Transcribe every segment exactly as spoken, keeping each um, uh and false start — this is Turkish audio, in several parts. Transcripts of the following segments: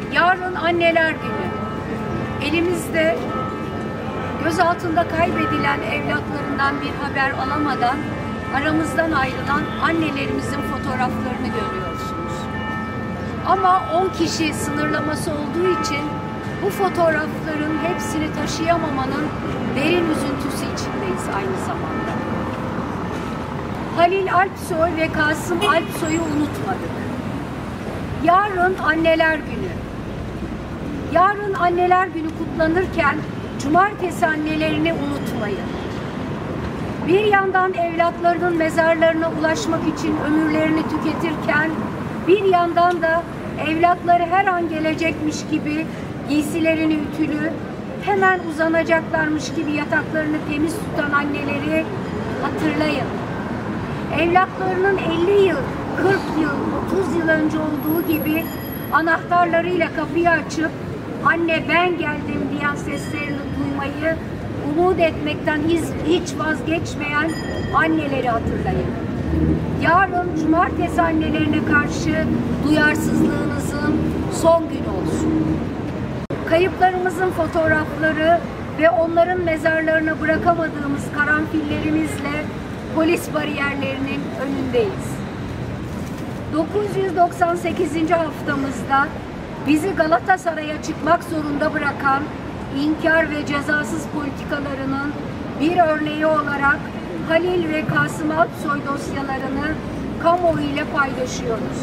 Yarın Anneler Günü. Elimizde gözaltında kaybedilen evlatlarından bir haber alamadan aramızdan ayrılan annelerimizin fotoğraflarını görüyorsunuz. Ama on kişi sınırlaması olduğu için bu fotoğrafların hepsini taşıyamamanın derin üzüntüsü içindeyiz aynı zamanda. Halil Alpsoy ve Kasım Alpsoy'u unutmadık. Yarın Anneler Günü. Yarın Anneler Günü kutlanırken cumartesi annelerini unutmayın. Bir yandan evlatlarının mezarlarına ulaşmak için ömürlerini tüketirken bir yandan da evlatları her an gelecekmiş gibi giysilerini ütülü, hemen uzanacaklarmış gibi yataklarını temiz tutan anneleri hatırlayın. Evlatlarının elli yıl, kırk yıl, otuz yıl önce olduğu gibi anahtarlarıyla kapıyı açıp "Anne ben geldim" diyen seslerini duymayı umut etmekten hiç, hiç vazgeçmeyen anneleri hatırlayın. Yarın cumartesi annelerine karşı duyarsızlığınızın son günü olsun. Kayıplarımızın fotoğrafları ve onların mezarlarına bırakamadığımız karanfillerimizle polis bariyerlerinin önündeyiz. dokuz yüz doksan sekizinci haftamızda bizi Galatasaray'a çıkmak zorunda bırakan inkar ve cezasız politikalarının bir örneği olarak Halil ve Kasım Alpsoy dosyalarını kamuoyu ile paylaşıyoruz.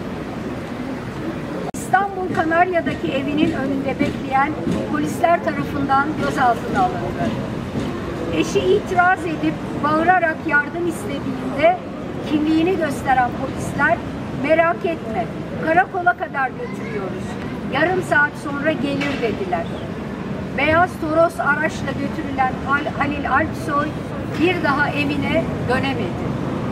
İstanbul Kanarya'daki evinin önünde bekleyen polisler tarafından gözaltına alındı. Eşi itiraz edip bağırarak yardım istediğinde kimliğini gösteren polisler "Merak etme, karakola kadar götürüyoruz, yarım saat sonra gelir" dediler. Beyaz Toros araçla götürülen Halil Alpsoy bir daha evine dönemedi.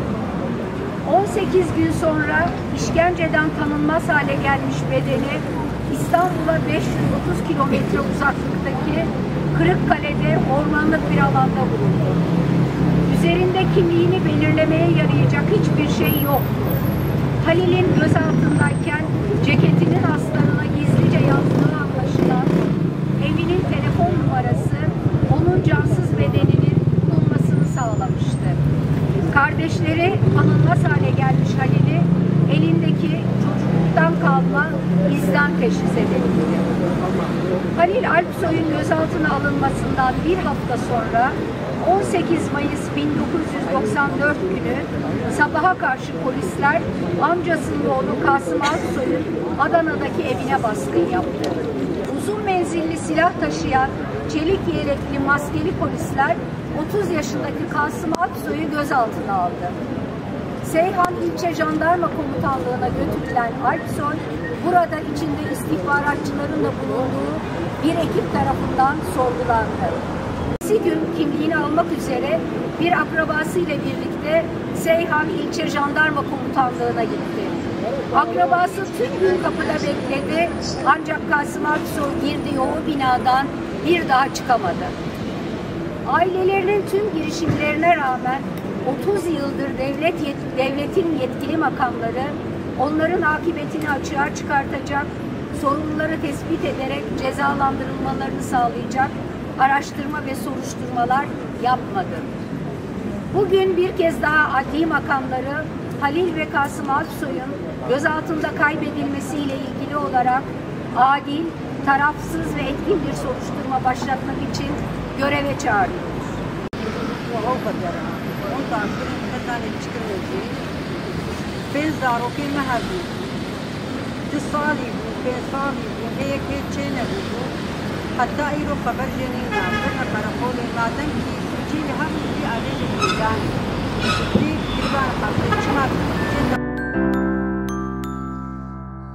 on sekiz gün sonra işkenceden tanınmaz hale gelmiş bedeni İstanbul'a beş yüz otuz kilometre uzaklıktaki Kırıkkale'de ormanlık bir alanda bulundu. Üzerinde kimliğini belirlemeye yarayacak hiçbir şey yoktu. Halil'in gözaltındayken ceketinin astarına gizlice yazdığı anlaşılan evinin telefon numarası onun cansız bedeninin bulunmasını sağlamıştı. Kardeşleri tanınmaz hale gelmiş Halil'i elindeki çocukluktan kalma izden teşhis edildi. Halil Alpsoy'un gözaltına alınmasından bir hafta sonra on sekiz Mayıs bin dokuz yüz doksan dört günü sabaha karşı polisler amcasının oğlu Kasım Alpsoy'un Adana'daki evine baskın yaptı. Uzun menzilli silah taşıyan çelik yelekli maskeli polisler otuz yaşındaki Kasım Alpsoy'u gözaltına aldı. Seyhan İlçe Jandarma Komutanlığı'na götürülen Alpsoy, burada içinde istihbaratçıların da bulunduğu bir ekip tarafından sorgulandı. İki gün kimliğini almak üzere bir akrabasıyla birlikte Seyhan İlçe Jandarma Komutanlığı'na gitti. Akrabası tüm gün kapıda bekledi ancak Kasım Alpsoy girdiği o binadan bir daha çıkamadı. Ailelerinin tüm girişimlerine rağmen otuz yıldır devlet yet devletin yetkili makamları onların akıbetini açığa çıkartacak, sorumluları tespit ederek cezalandırılmalarını sağlayacak araştırma ve soruşturmalar yapmadı. Bugün bir kez daha adli makamları Halil ve Kasım Alpsoy'un gözaltında kaybedilmesiyle ilgili olarak adil, tarafsız ve etkin bir soruşturma başlatmak için göreve çağırıyoruz. حتى ايرو خبر جنينا كنا كرقول ما تنكي سجيل هم في عليه الإنسان